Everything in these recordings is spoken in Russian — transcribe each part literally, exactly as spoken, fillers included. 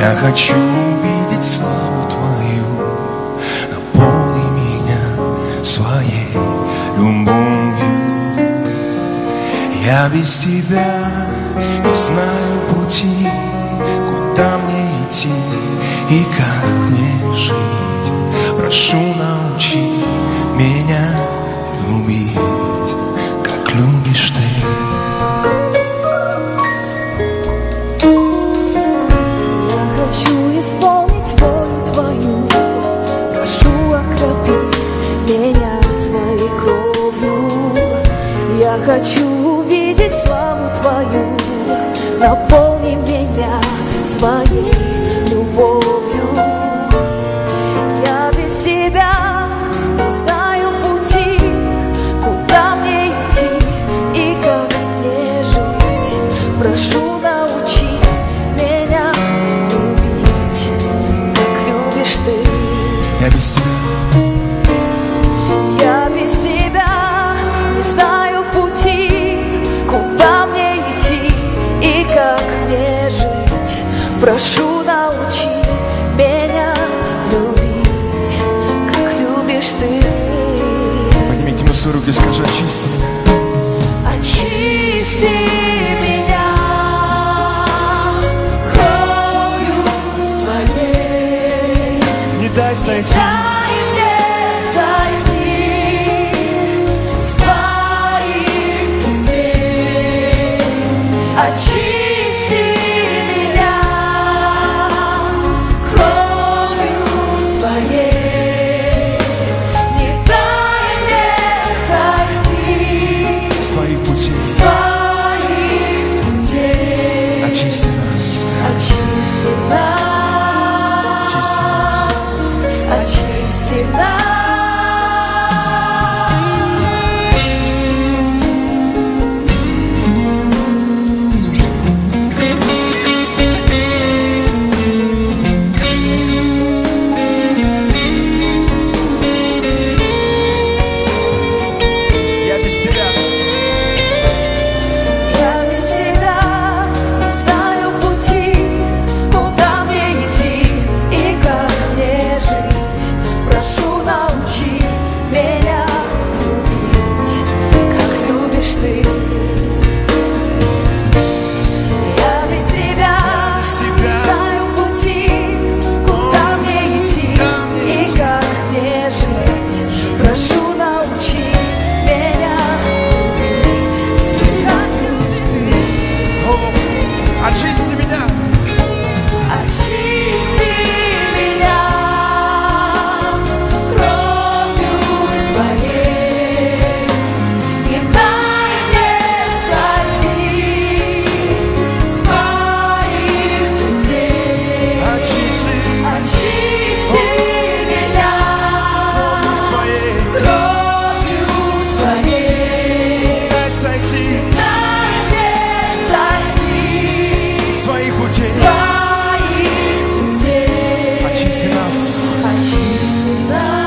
Я хочу увидеть славу Твою, наполни меня своей любовью. Я без Тебя не знаю пути, куда мне идти и как мне жить. Прошу, научи меня любить, как любишь Ты. Я хочу увидеть славу Твою, наполни меня своей любовью. Я без Тебя не знаю пути, куда мне идти и как мне жить. Прошу, научи меня любить, как любишь Ты. Я без Тебя. Я без Тебя не знаю пути, куда мне идти и как мне жить. Прошу, научи меня любить, как любишь Ты. Поднимите ему свои руки, скажи: очисти меня. Очисти меня кровью своей. Не дай сойти. Дай мне сойти с Твоих путей. Очисти меня кровью своей. Не дай мне сойти С Твоих путей. с Твоих путей. Очисти нас. Очисти нас. Очисти нас. Очисти нас. Я без Тебя. Я без Тебя не знаю пути, куда мне идти и как мне жить. Прошу, научи меня любить, как любишь Ты. Я без Тебя не знаю пути, куда мне идти и как мне жить. Прошу, научи меня любить, как любишь Ты. О, очисти меня. Очисти меня кровью своей. Не дай мне сойти с Твоих путей. Очисти Очисти меня своей. кровью своей. Дай сойти Дай мне сойти с Твоих путей. с Твоих путей. Очисти нас. Очисти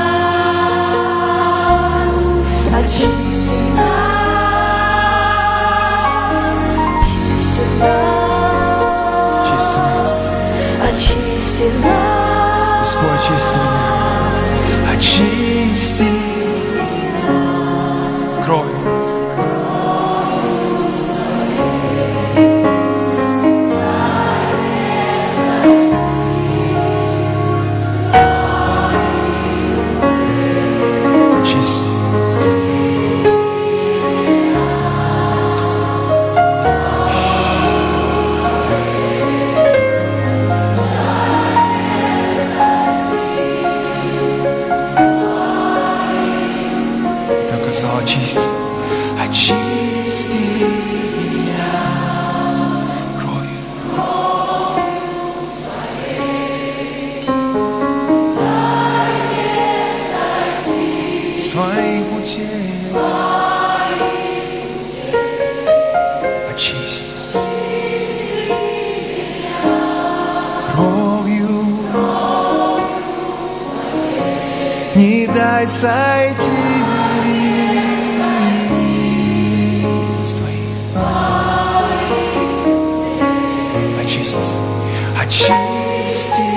нас. Очисти нас. Очисти нас. Очисти нас. Господь, очисти меня. Очисти кровью. Очисти. И только сказал: очисти. Очисти меня кровью. С Твоих путей. Очисти. Кровью. Не дай сойти с Твоих. Очисти. Очисти. очисти.